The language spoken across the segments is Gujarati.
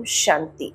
શાંતિ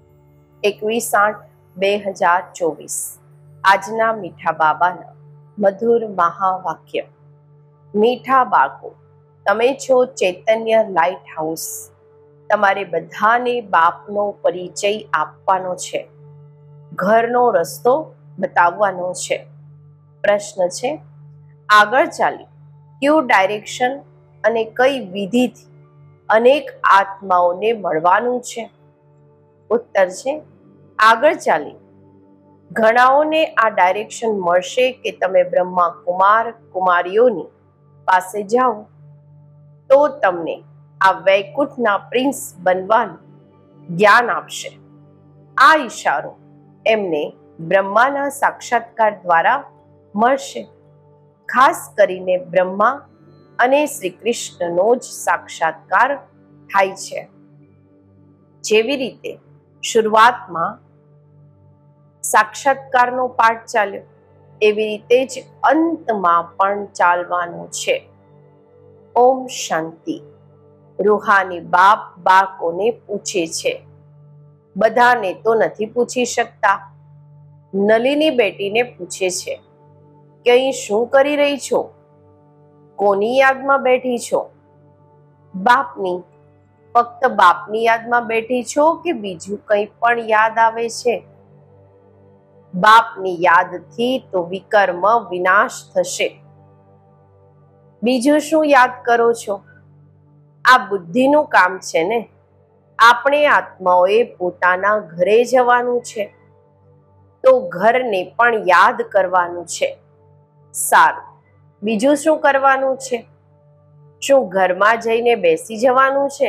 21/8/2024 આજના મીઠા બાબાના મધુર મહાવાક્ય। મીઠા બાળકો, તમે છો ચૈતન્ય લાઇટ હાઉસ। તમારે બધાને બાપનો પરિચય આપવાનો છે, ઘરનો રસ્તો બતાવવાનો છે। પ્રશ્ન છે, આગળ ચાલી કયું ડાયરેક્શન અને કઈ વિધિથી અનેક આત્માઓને મળવાનું છે? ઉત્તર છે, આગળ ચાલી ઘણાઓને આ ડાયરેક્શન મળશે કે તમે બ્રહ્મા કુમાર કુમારીઓની પાસે જાઓ તો તમને આ વૈકુંઠના પ્રિન્સ બનવાનું જ્ઞાન આપશે। આ ઈશારો એમને બ્રહ્માના સાક્ષાત્કાર દ્વારા મળશે। ખાસ કરીને બ્રહ્મા અને શ્રી કૃષ્ણનો જ સાક્ષાત્કાર થાય છે। જેવી રીતે શરૂઆતમાં સાક્ષાત્કારનો પાઠ ચાલ્યો, એવી રીતે જ અંતમાં પણ ચાલવાનો છે। ઓમ શાંતિ। રૂહાની બાપ બાળકોને પૂછે છે, બધાને તો નથી પૂછી શકતા। નલીની બેટીને પૂછે છે કે અહીં શું કરી રહી છો? કોની યાદમાં બેઠી છો? બાપની। ફક્ત બાપની યાદમાં બેઠી છો કે બીજું કંઈ પણ યાદ આવે છે? બાપની યાદથી તો વિકર્મ વિનાશ થશે। બીજું શું યાદ કરો છો? આ બુદ્ધિનું કામ છે ને। આપણે આત્માઓએ પોતાના ઘરે જવાનું છે, તો ઘરને પણ યાદ કરવાનું છે। સારું, બીજું શું કરવાનું છે? શું ઘરમાં જઈને બેસી જવાનું છે?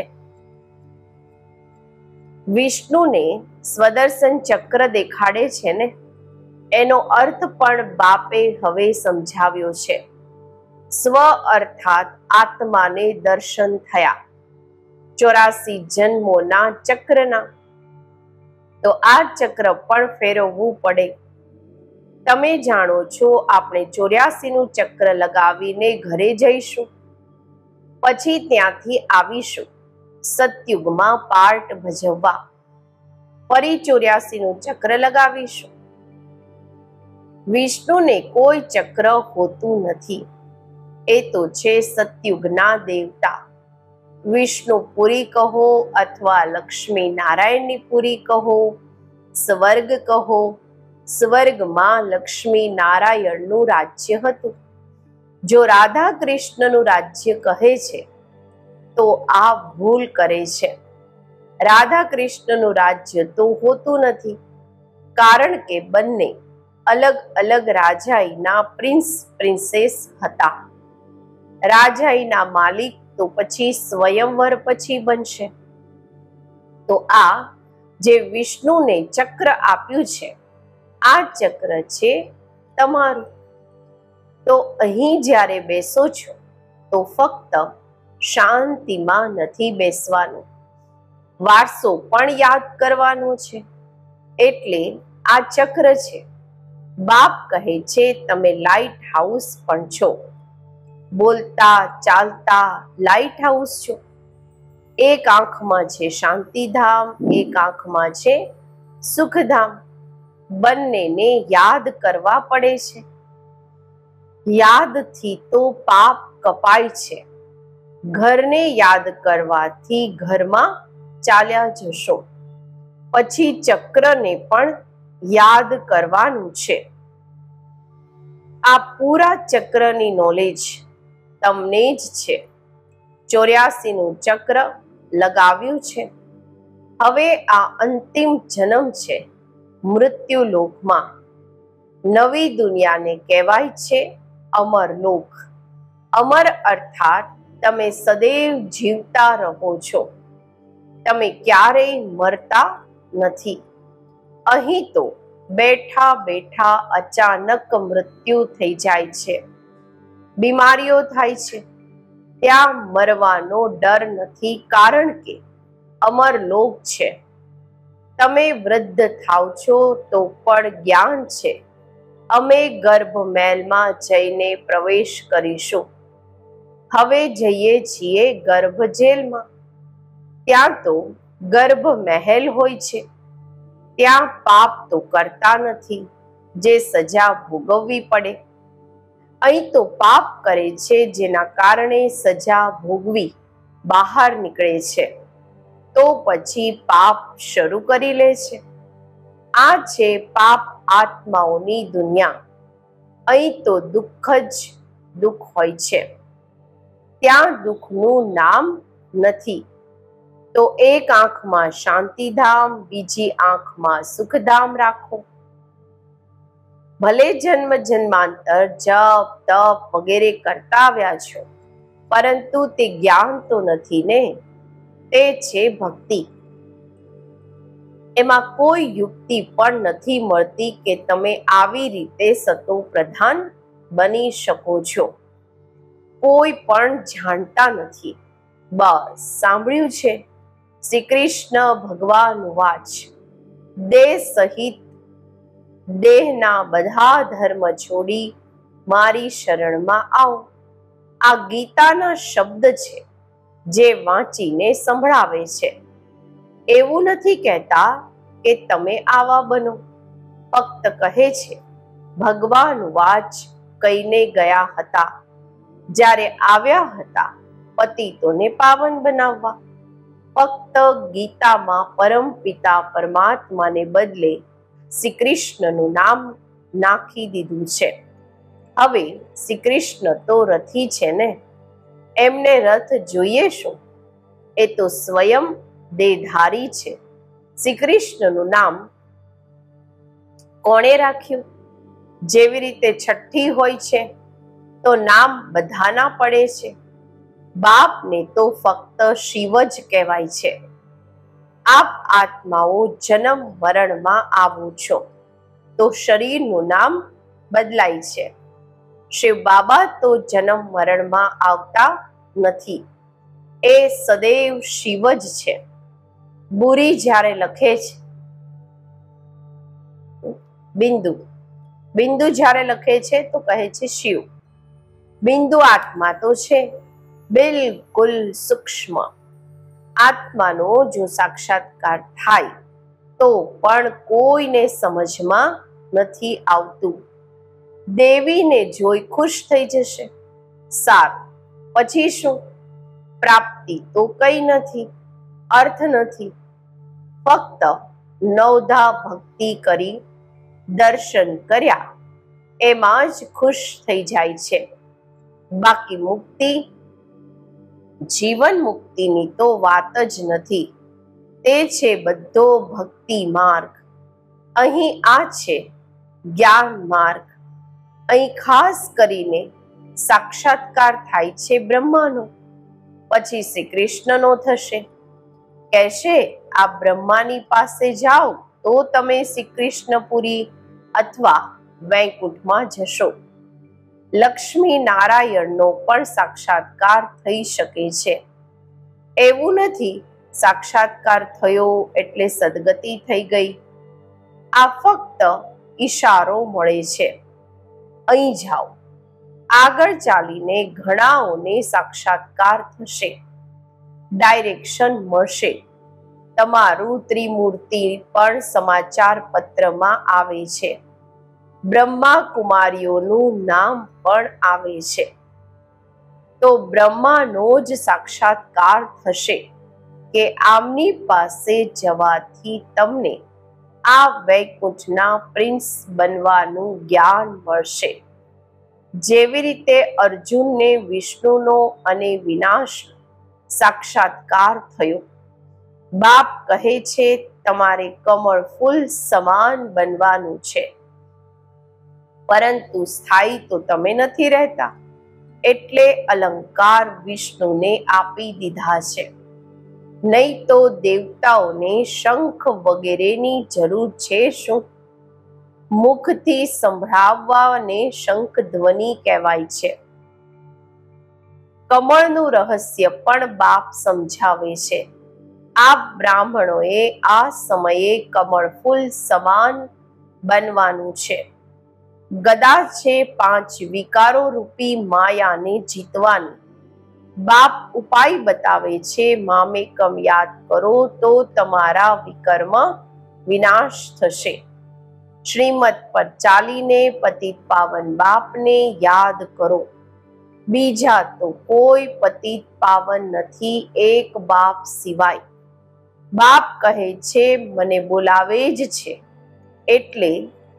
વિષ્ણુને સ્વદર્શન ચક્ર દેખાડે છે ને, એનો અર્થ પણ બાપે હવે સમજાવ્યો છે। સ્વ અર્થાત આત્માને દર્શન થયા 84 જન્મોના ચક્રના, તો આ ચક્ર પણ ફેરવવું પડે। તમે જાણો છો, આપણે 84નું ચક્ર લગાવીને ઘરે જઈશું, પછી ત્યાંથી આવીશું સતયુગમાં પાર્ટ ભજવવા, ફરી 84નું ચક્ર લગાવીશું। વિષ્ણુને કોઈ ચક્ર હોતું નથી, એ તો છે સતયુગના દેવતા। વિષ્ણુપુરી કહો અથવા લક્ષ્મી નારાયણની પુરી કહો, સ્વર્ગ કહો, સ્વર્ગમાં લક્ષ્મી નારાયણનું રાજ્ય હતું। જો રાધા કૃષ્ણનું રાજ્ય કહે છે તો આ ભૂલ કરે છે। રાધા કૃષ્ણનું રાજ્ય તો હોતું નથી, કારણ કે બંને અલગ અલગ રાજાઈના પ્રિન્સ પ્રિન્સેસ હતા। રાજાઈના માલિક તો પછી સ્વયંવર પછી બનશે। તો આ જે વિષ્ણુને ચક્ર આપ્યું છે, આ ચક્ર છે તમારું। તો અહીં જ્યારે બેસો છો તો ફક્ત શાંતિમાં નથી બેસવાનું, વારસો પણ યાદ કરવાનો છે। એટલે આ ચક્ર છે। બાપ કહે છે તમે લાઇટ હાઉસ પણ છો, બોલતા ચાલતા લાઇટ હાઉસ છો। એક આંખમાં છે શાંતિધામ, એક આંખમાં છે સુખધામ। બંનેને યાદ કરવા પડે છે। યાદથી તો પાપ કપાય છે, ઘરને યાદ કરવાથી ઘરમાં ચાલ્યા જશો, પછી ચક્રને પણ યાદ કરવાનું છે। આ પૂરા ચક્રની નોલેજ તમને જ છે। 84નું ચક્ર લગાવ્યું છે। હવે આ અંતિમ જન્મ છે મૃત્યુલોકમાં। નવી દુનિયાને કહેવાય છે અમરલોક। અમર અર્થાત તમે સદૈવ જીવતા રહો છો, તમે ક્યારેય મરતા નથી। અહીં તો બેઠા બેઠા અચાનક મૃત્યુ થઈ જાય છે, બીમારીઓ થાય છે। ત્યાં મરવાનો ડર નથી, કારણ કે અમરલોક છે। તમે વૃદ્ધ થાવ છો તો પણ જ્ઞાન છે, અમે ગર્ભમહેલમાં જઈને પ્રવેશ કરીશું। હવે જઈએ છીએ ગર્ભજેલમાં, ત્યાં તો ગર્ભ મહેલ હોય છે, ત્યાં પાપ તો કરતા નથી જે સજા ભોગવવી પડે. અહીં તો પાપ કરે છે જેના કારણે સજા ભોગવી બહાર નીકળે છે, તો પછી પાપ શરૂ કરી લે છે. આ છે પાપ આત્માઓની દુનિયા. અહીં તો દુઃખ જ દુઃખ હોય છે, ત્યાં દુઃખનું નામ નથી. તો એક આંખમાં શાંતિધામ, બીજી આંખમાં સુખધામ રાખો. ભલે જન્મ જન્માંતર જપ તપ વગેરે કરતા આવ્યા છો, પરંતુ તે જ્ઞાન તો નથી ને, તે છે ભક્તિ. એમાં કોઈ યુક્તિ પણ નથી મળતી કે તમે આવી રીતે સતો પ્રધાન બની શકો છો. કોઈ પણ જાણતા નથી. બસ સાંભળ્યું છે શ્રી કૃષ્ણ ભગવાન વાચ, દેહ સહિત દેહના બધા ધર્મ છોડી મારી શરણમાં આવો. આ ગીતાના શબ્દ છે જે વાંચીને સંભળાવે છે. એવું નથી કહેતા કે તમે આવા બનો, ફક્ત કહે છે ભગવાન વાચ કહીને ગયા હતા, જ્યારે આવ્યા હતા પતિતોને પાવન બનાવવા. ફક્ત ગીતામાં પરમ પિતા પરમાત્માને બદલે શ્રી કૃષ્ણનું નામ નાખી દીધું છે. હવે શ્રી કૃષ્ણ તો રથી છે ને, એમને રથ જોઈએ શું? એ તો સ્વયં દેહધારી છે. શ્રી કૃષ્ણનું નામ કોણે રાખ્યું? જેવી રીતે છઠ્ઠી હોય છે તો નામ બધાના પડે છે. બાપને તો ફક્ત શિવ જ કહેવાય છે. આપ આત્માઓ જન્મ મરણમાં આવો છો તો શરીરનું નામ બદલાય છે. શિવ બાબા તો જન્મ મરણમાં આવતા નથી, એ સદૈવ શિવ જ છે. બુરી જ્યારે લખે છે બિંદુ, બિંદુ જ્યારે લખે છે તો કહે છે શિવ. બિંદુ આત્મા તો છે, બિલકુલ સૂક્ષ્મ. આત્માનો જો સાક્ષાત્કાર થાય તો પણ કોઈને સમજમાં નથી આવતું. દેવીને જોઈ ખુશ થઈ જશે. સારું, પછી શું? પ્રાપ્તિ તો કઈ નથી, અર્થ નથી. ફક્ત નવધા ભક્તિ કરી દર્શન કર્યા એમાં જ ખુશ થઈ જાય છે. બાકી મુક્તિ, જીવન મુક્તિની તો વાત જ નથી. તે છે બધો ભક્તિ માર્ગ. અહીં આ છે જ્ઞાન માર્ગ. અહીં ખાસ કરીને સાક્ષાત્કાર થાય છે બ્રહ્માનો, પછી શ્રી કૃષ્ણનો થશે. કહેશે આ બ્રહ્માની પાસે જાઓ તો તમે શ્રી કૃષ્ણપુરી અથવા વૈકુંઠમાં જશો. લક્ષ્મી નારાયણનો પણ સાક્ષાત્કાર થઈ શકે છે. એવું નથી સાક્ષાત્કાર થયો એટલે સદગતિ થઈ ગઈ. આ ફક્ત ઈશારો મળે છે. અહીં જાઓ. આગળ ચાલીને ઘણાઓને સાક્ષાત્કાર થશે, ડાયરેક્શન મળશે. તમારું ત્રિમૂર્તિ પણ સમાચાર પત્રમાં આવે છે. બ્રહ્મા કુમારીઓનું નામ પણ આવે છે. તો બ્રહ્માનો જ સાક્ષાત્કાર થશે કે આમની પાસે જવાથી તમને આ વૈકુંઠના પ્રિન્સ બનવાનું જ્ઞાન મળશે. જેવી રીતે અર્જુનને વિષ્ણુનો અને વિનાશ સાક્ષાત્કાર થયો. બાપ કહે છે તમારે કમળ ફૂલ સમાન બનવાનું છે, પરંતુ સ્થાયી તો તમે નથી રહેતા, એટલે અલંકાર વિષ્ણુને આપી દીધા છે. નહીં તો દેવતાઓને શંખ વગેરેની જરૂર છે શું? મુખથી સંભળાવવાને શંખ ધ્વનિ કહેવાય છે. કમળનું રહસ્ય પણ બાપ સમજાવે છે. આપ બ્રાહ્મણોએ આ સમયે કમળ ફૂલ સમાન બનવાનું છે. ગદા છે 5 વિકારો રૂપી માયાને જીતવાની. બાપ ઉપાય બતાવે છે, મામેકમ યાદ કરો તો તમારા વિકર્મ વિનાશ થશે. શ્રીમત પર ચાલીને પતિત પાવન બાપને યાદ કરો. બીજા તો કોઈ પતિત પાવન નથી એક બાપ સિવાય. બાપ કહે છે મને બોલાવે જ છે એટલે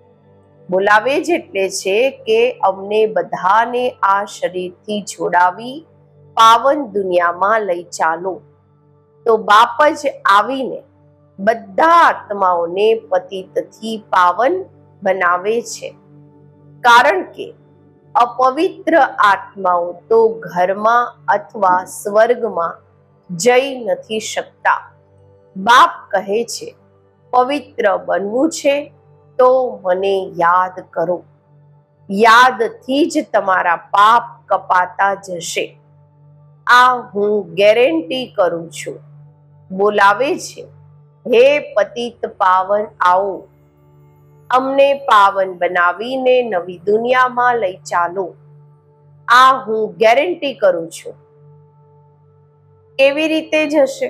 છે કે અમને બધાને આ શરીરથી જોડાવી પાવન દુનિયામાં લઈ ચાલો. તો બાપ જ આવીને બધા આત્માઓને પતિતથી પાવન બનાવે છે. કારણ કે અપવિત્ર આત્માઓ તો ઘરમાં અથવા સ્વર્ગમાં જઈ નથી શકતા. બાપ કહે છે પવિત્ર બનવું છે તો મને યાદ કરો. યાદથી જ તમારા પાપ કપાતા જશે. આ હું ગેરંટી કરું છું. બોલાવે છે હે પતિત પાવન આવો, અમને પાવન બનાવીને નવી દુનિયામાં લઈ ચાલો. આ હું ગેરંટી કરું છું. કેવી રીતે જશે?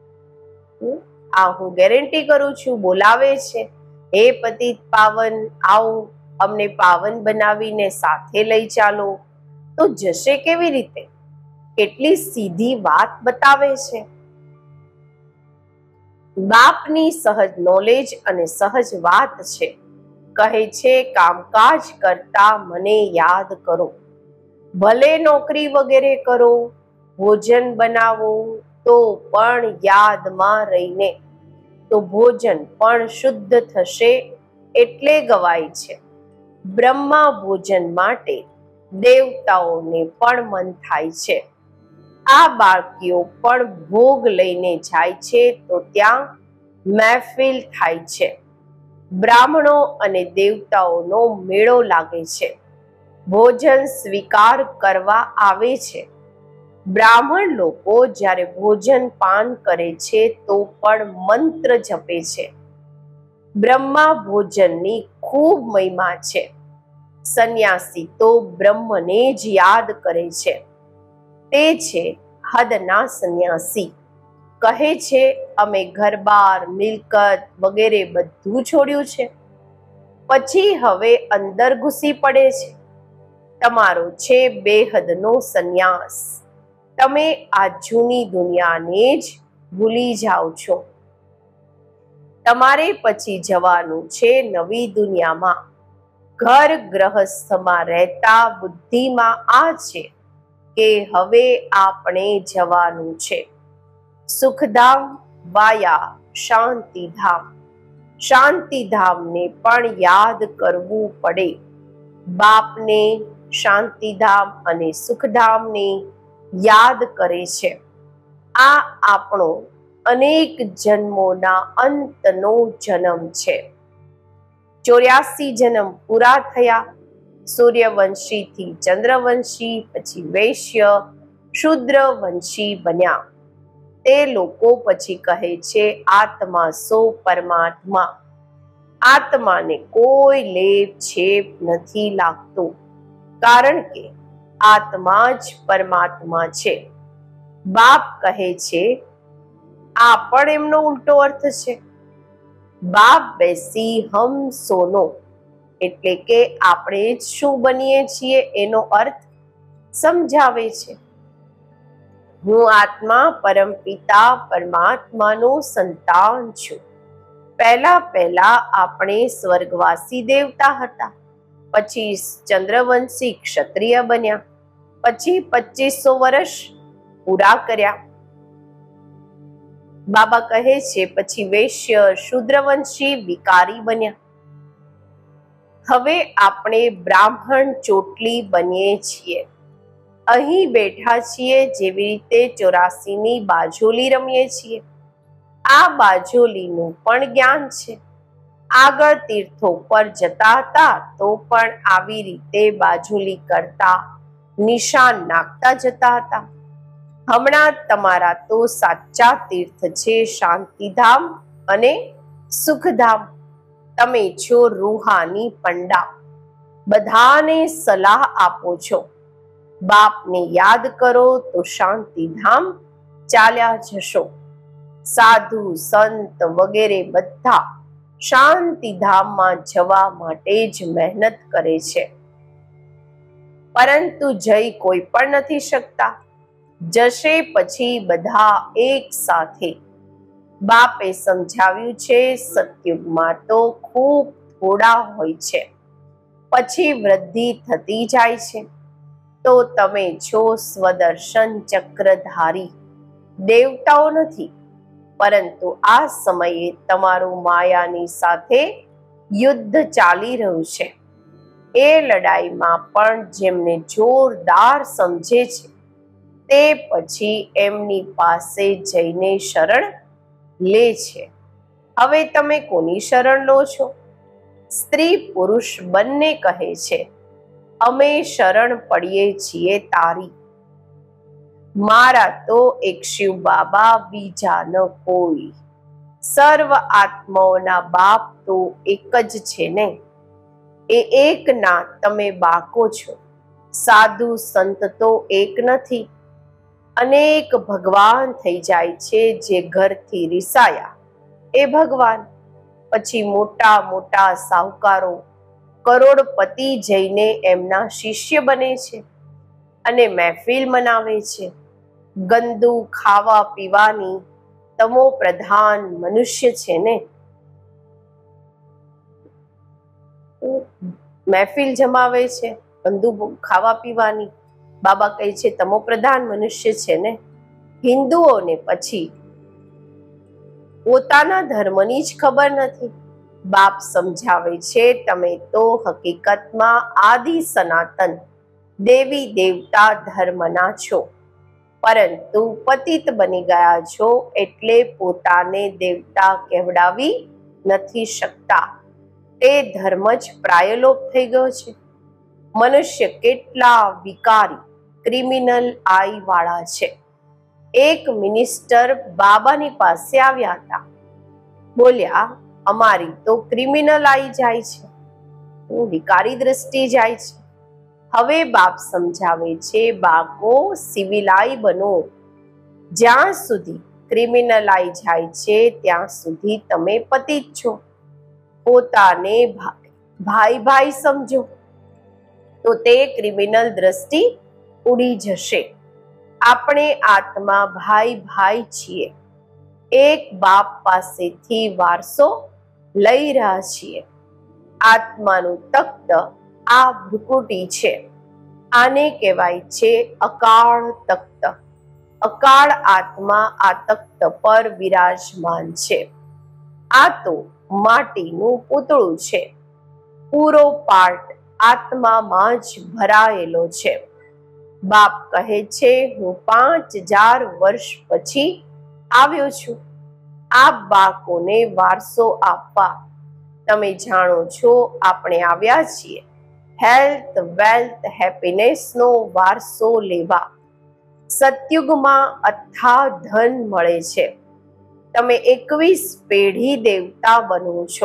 આ હું ગેરંટી કરું છું. બોલાવે છે હે પતિત પાવન આવો, અમને પાવન બનાવીને સાથે લઈ ચાલો. તો જશે કેવી રીતે? કેટલી સીધી વાત બતાવે છે. બાપની સહજ નોલેજ અને સહજ વાત છે. કહે છે કામકાજ કરતા મને યાદ કરો. ભલે નોકરી વગેરે કરો, ભોજન બનાવો, તો પણ યાદમાં રહીને તો ભોજન પણ શુદ્ધ થશે એટલે ગવાય છે. બ્રહ્મા ભોજન માટે દેવતાઓને પણ મન થાય છે. આ બાળકીઓ પણ ભોગ લઈને જાય છે તો ત્યાં મહેફિલ થાય છે. બ્રાહ્મણો અને દેવતાઓનો મેળો લાગે છે. ભોજન સ્વીકાર કરવા આવે છે. બ્રાહ્મણ લોકો જ્યારે ભોજન પાન કરે છે તો પણ મંત્ર જપે છે. બ્રહ્મા ભોજનની ખૂબ મહિમા છે. સંન્યાસી તો બ્રહ્મને જ યાદ કરે છે. તે છે હદના સંન્યાસી. કહે છે અમે ઘરબાર મિલકત વગેરે બધું છોડ્યું છે, પછી હવે અંદર ઘૂસી પડે છે. તમારો છે બેહદનો સંન્યાસ. તમે આ જૂની દુનિયાને જ ભૂલી જાઓ છો. તમારે પછી જવાનું છે નવી દુનિયામાં. ઘર ગ્રહસ્થમાં રહેતા બુદ્ધિમાં આ છે કે હવે આપણે જવાનું છે સુખધામ વાયા શાંતિધામ. શાંતિધામને પણ યાદ કરવું પડે. બાપને શાંતિધામ અને સુખધામને યાદ કરે છે. આ આપણો અનેક જન્મોના અંતનો જન્મ છે. 84 જન્મ પૂરા થયા. સૂર્યવંશીથી ચંદ્રવંશી, પછી વૈશ્ય શૂદ્રવંશી બન્યા. તે લોકો પછી કહે છે આત્મા સો પરમાત્મા. આત્માને કોઈ લેપ છેપ નથી લાગતો, કારણ કે આત્મા જ પરમાત્મા છે. બાપ કહે છે આ પણ એમનો ઉલટો અર્થ છે. બાપ બેસી હમ સોનો એટલે કે આપણે જ શું બનીએ છીએ એનો અર્થ સમજાવે છે. હું આત્મા પરમપિતા પરમાત્માનો સંતાન છું. પહેલા આપણે સ્વર્ગવાસી દેવતા હતા, પછી ચંદ્રવંશી ક્ષત્રિય બન્યા, પછી 2500 વર્ષ પૂરા કર્યા. બાબા કહે છે પછી વૈશ્ય શૂદ્રવંશી વિકારી બન્યા. હવે આપણે બ્રાહ્મણ ચોટલી બનીએ છીએ. અહીં બેઠા છીએ જેવી રીતે 84ની બાજોલી રમીએ છીએ. આ બાજોલીનું પણ જ્ઞાન છે. આગળ તીર્થો પર જતા હતા તો પણ આવી રીતે બાજોલી કરતા, નિશાન નાખતા જતા હતા. હમણાં તમારા તો સાચા તીર્થ છે શાંતિધામ અને સુખધામ. તમે છો રૂહાની પંડા. બધાને સલાહ આપો છો. બાપને યાદ કરો તો શાંતિધામ ચાલ્યા જશો. સાધુ સંત વગેરે બધા શાંતિધામમાં જવા માટે જ મહેનત કરે છે, પરંતુ જઈ કોઈ પણ નથી શકતા. જશે પછી બધા એક સાથે. બાપે સમજાવ્યું છે, સતયુગમાં તો ખૂબ થોડા હોય છે, પછી વૃદ્ધિ થતી જાય છે. તો તમે છો સ્વદર્શન ચક્રધારી દેવતાઓ નથી, પરંતુ આ સમયે તમારું માયાની સાથે યુદ્ધ ચાલી રહ્યું છે. એ લડાઈમાં પણ જેમને જોરદાર સમજે છે તે પછી એમની પાસે જઈને શરણ લે છે. હવે તમે કોની શરણ લો છો? સ્ત્રી પુરુષ બંને કહે છે, અમે શરણ પડીએ છીએ તારી. મારા તો એક શિવ બાબા, બીજા ન કોઈ. સર્વ આત્માઓના બાપ તો એક જ છે ને. એ એકના તમે બાકો છો. સાધુ સંત તો એક નથી, અનેક ભગવાન થઈ જાય છે. જે ઘરથી રિસાયા એ ભગવાન. પછી મોટા મોટા સાહુકારો કરોડપતિ જઈને એમના શિષ્ય બને છે અને મહેફિલ મનાવે છે. ગંદુ ખાવા પીવાની તમો પ્રધાન મનુષ્ય છે ને, મહેફિલ જમાવે છે ગંદુ ખાવા પીવાની. બાબા કહે છે તમો પ્રધાન મનુષ્ય છે ને. હિન્દુઓને પછી પોતાના ધર્મની જ ખબર નથી. બાપ સમજાવે છે, તમે તો હકીકતમાં આદિ સનાતન દેવી દેવતા ધર્મના છો, પરંતુ પતિત બની ગયા છો એટલે પોતાને દેવતા કહેવડાવી નથી શકતા. તે ધર્મ જ પ્રાયલોપ થઈ ગયો છે. મનુષ્ય કેટલા વિકારી ક્રિમિનલ આઈ વાળા છે. એક મિનિસ્ટર બાબાની પાસે આવ્યા હતા. બોલ્યા, અમારી તો ક્રિમિનલ આઈ જાય છે, વિકારી દ્રષ્ટિ જાય છે. હવે બાપ સમજાવે છે, બાકો સિવિલાઈ બનો. જ્યાં સુધી ક્રિમિનલ આઈ જાય છે ત્યાં સુધી તમે પતિત છો. પોતાને ભાઈ ભાઈ સમજો તો તે ક્રિમિનલ દ્રષ્ટિ ઉડી જશે. આપણે આત્મા ભાઈ ભાઈ છીએ. એક બાપ પાસેથી વારસો લઈ રહ્યા છીએ. આત્માનું તખ્ત આ ભ્રુકુટી છે. આને કહેવાય છે અકાળ તખ્ત. અકાળ આત્મા આ તખ્ત પર વિરાજમાન છે. આ તો માટીનું પૂતળું છે. પૂરો પાર્ટ આત્મામાં જ ભરાયેલો છે. બાપ કહે છે, હું 5000 વર્ષ પછી આવ્યો છું આ બાકોને વારસો આપવા. તમે જાણો છો, આપણે આવ્યા છીએ હેલ્થ, વેલ્થ, હેપીનેસ નો વારસો લેવા. સતયુગમાં અથા ધન મળે છે. તમે 21 પેઢી દેવતા બનો છો.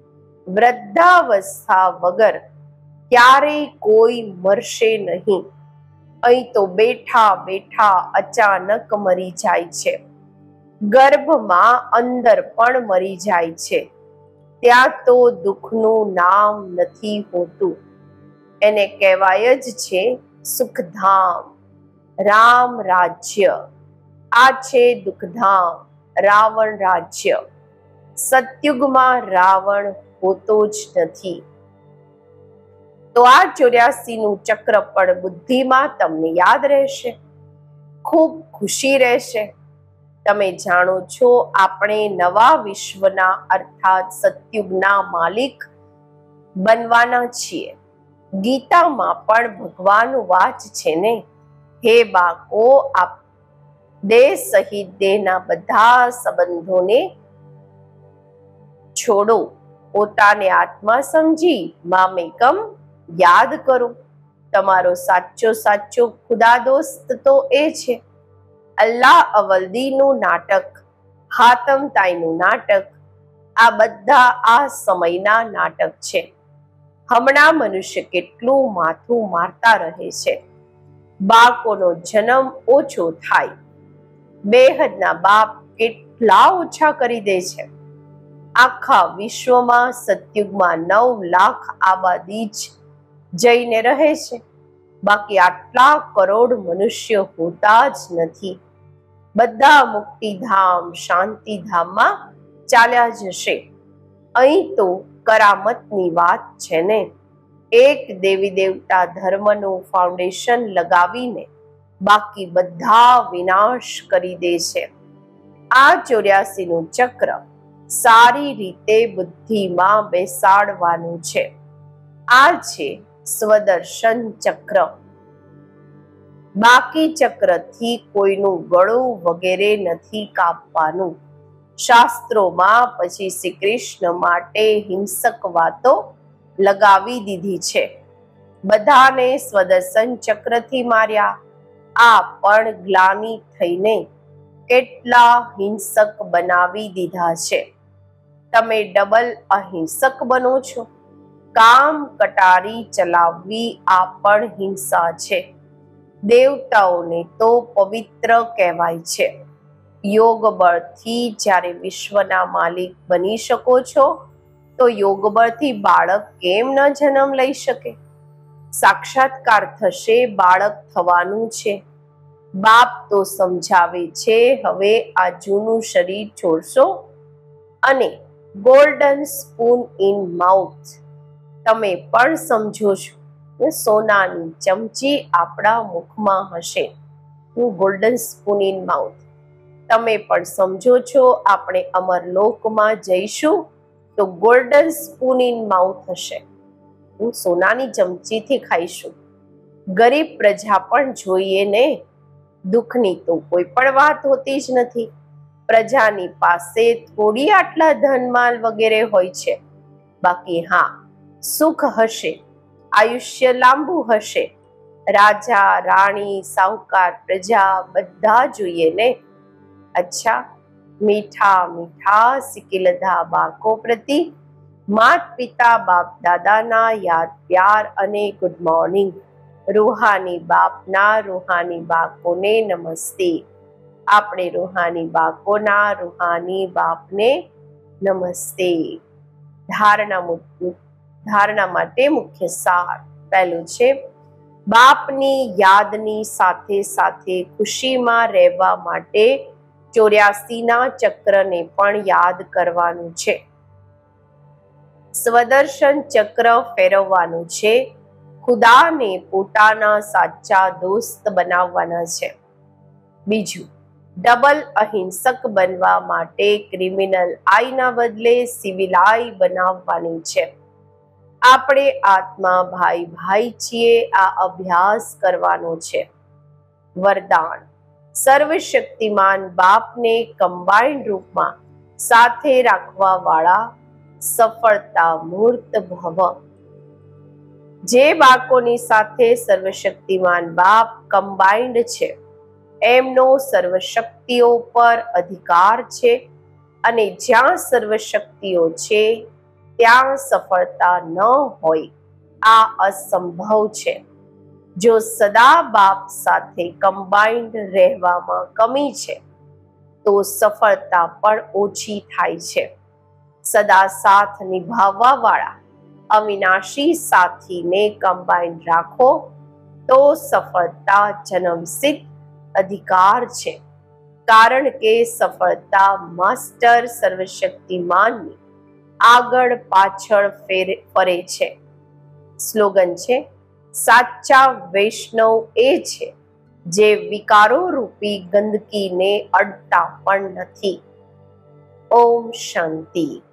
વૃદ્ધાવસ્થા વગર ક્યારેય કોઈ મરશે નહીં. અહીં તો બેઠા બેઠા અચાનક મરી જાય છે. ગર્ભમાં અંદર પણ મરી જાય છે. ત્યાં તો દુઃખનું નામ નથી હોતું. એને કહેવાય જ છે સુખધામ, રામ રાજ્ય. આ છે દુઃખધામ, રાવણ રાજ્ય. સતયુગમાં રાવણ હોતો જ નથી. તો આ 84 નું ચક્ર પણ બુદ્ધિમાં તમને યાદ રહેશે. ખૂબ ખુશી રહેશે. તમે જાણો છો, આપણે નવા વિશ્વના અર્થાત સતયુગના માલિક બનવાના છીએ. ગીતામાં પણ ભગવાન વાચ છે ને, હે બાકો, આપ દેહ સહિત દેહના બધા સંબંધોને છોડો. પોતાને આત્મા સમજી મામેકમ યાદ કરો. તમારો સાચો ખુદા દોસ્ત તો એ છે. અલ્લાહ અવલ્દીનું નાટક, હાતમ તાઈનું નાટક, આ બધા આ સમયના નાટક છે. હમણાં મનુષ્ય કેટલું માથું મારતા રહે છે. બાળકોનો જન્મ ઓછો થાય. બેહદના બાપ કેટલા ઓછા કરી દે છે. આખા વિશ્વમાં સતયુગમાં 9 લાખ આબાદી જ જઈને રહે છે. બાકી આટલા કરોડ મનુષ્ય હોતા જ નથી. બધા મુક્તિધામ શાંતિધામમાં ચાલ્યા જશે. અહીં તો કરામતની વાત છે ને. એક દેવી દેવતા ધર્મનું ફાઉન્ડેશન લગાવીને બાકી બધા વિનાશ કરી દે છે. આ 84નું ચક્ર સારી રીતે બુદ્ધિમાં બેસાડવાનું છે. આ છે સ્વદર્શન ચક્ર. બાકી ચક્રથી કોઈનું ગળું વગેરે નથી કાપવાનું. શાસ્ત્રોમાં પછી શ્રી કૃષ્ણ માટે હિંસક વાતો લગાવી દીધી છે. બધાને સ્વદર્શન ચક્રથી માર્યા. આ પણ ગ્લાનિ થઈને કેટલા હિંસક બનાવી દીધા છે. તમે ડબલ અહિંસક બનો છો. કામ કટારી ચલાવવી આ પણ હિંસા છે. દેવતાઓને તો પવિત્ર કહેવાય છે. યોગ બળથી જ્યારે વિશ્વના માલિક બની શકો છો તો યોગ બળથી બાળક કેમ ન જન્મ લઈ શકે? સાક્ષાત્કાર થશે, બાળક થવાનું છે. બાપ તો સમજાવે છે, હવે આ જૂનું શરીર છોડશો અને ગોલ્ડન સ્પૂન ઇન માઉથ. તમે પણ સમજો છો કે સોનાની ચમચી આપણા મુખમાં હશે. Golden spoon in mouth. તમે પણ સમજો છો આપણે અમરલોકમાં જઈશું તો ગોલ્ડન સ્પૂન ઇન માઉથ હશે. સોનાની ચમચીથી ખાઈશું. ગરીબ પ્રજા પણ જોઈએ ને. દુઃખની તો કોઈ પણ વાત હોતી જ નથી. પ્રજાની પાસે થોડી આટલા ધનમાલ વગેરે હોય છે. બાકી હા, સુખ હશે, આયુષ્ય લાંબુ હશે. રાજા રાણી સાહુકાર પ્રજા બધા જોઈએ ને. અચ્છા, મીઠા મીઠા સિકિલધા બાળકો પ્રતિ માત પિતા બાપ દાદાના યાદ પ્યાર અને ગુડ મોર્નિંગ. રૂહાની બાપના રૂહાની બાળકોને નમસ્તે. આપણે રૂહાની બાળકોના રૂહાની બાપને નમસ્તે. ધારણા માટે મુખ્ય સાર. પહેલું છે, બાપની યાદની સાથે સાથે ખુશીમાં રહેવા માટે 84ના ચક્રને પણ યાદ કરવાનું છે. સ્વદર્શન ચક્ર ફેરવવાનું છે. ખુદાને પોતાના સાચા દોસ્ત બનાવવાના છે. બીજું, ડબલ અહિંસક બનવા માટે ક્રિમિનલ આઈના બદલે સિવિલ આઈ બનાવવાની છે. આપણે આત્મા ભાઈ ભાઈ છીએ. આ અભ્યાસ કરવાનો છે. વરદાન, સર્વશક્તિમાન બાપને કમ્બાઇન્ડ રૂપમાં સાથે રાખવા વાળા સફળતા મૂર્ત ભવ. જે બાળકોની સાથે સર્વશક્તિમાન બાપ કમ્બાઇન્ડ છે એમનો સર્વશક્તિઓ પર અધિકાર છે. અને જ્યાં સર્વશક્તિઓ છે ત્યાં સફળતા ન હોય. આ અસંભવ છે. જો સદા બાપ સાથે કમ્બાઇન્ડ રહેવામાં કમી છે તો સફળતા પણ ઓછી થાય છે. સદા સાથ નિભાવવા વાળા અવિનાશી સાથીને કમ્બાઇન્ડ રાખો તો સફળતા જન્મસિદ્ધ અધિકાર છે. કારણ કે સફળતા માસ્ટર સર્વશક્તિમાનની આગળ પાછળ ફરે છે. સ્લોગન છે, સાચા વૈષ્ણવ એ છે જે વિકારો રૂપી ગંદકીને અડતા પણ નથી. ઓમ શાંતિ.